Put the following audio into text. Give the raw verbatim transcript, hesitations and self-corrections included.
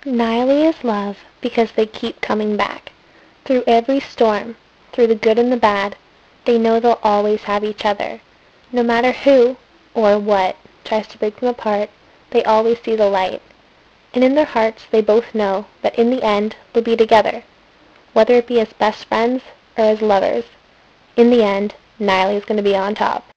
Niley is love because they keep coming back. Through every storm, through the good and the bad, they know they'll always have each other. No matter who, or what, tries to break them apart, they always see the light. And in their hearts they both know that in the end they'll be together, whether it be as best friends or as lovers. In the end, Niley's going to be on top.